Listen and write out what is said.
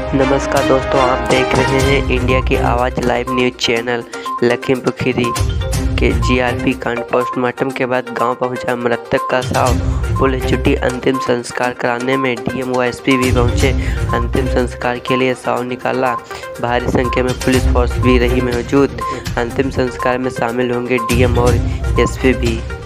नमस्कार दोस्तों, आप देख रहे हैं इंडिया की आवाज़ live news channel. Lakhimpur Kheri के जीआरपी कांड पोस्टमार्टम के बाद गांव पहुंचा मृतक का शव। पुलिस जुटी अंतिम संस्कार कराने में, डीएम व एसपी भी पहुंचे अंतिम संस्कार के लिए शव निकाला। भारी संख्या में पुलिस फोर्स भी रही मौजूद। अंतिम संस्कार में शामिल होंगे डीएम और एसपी भी।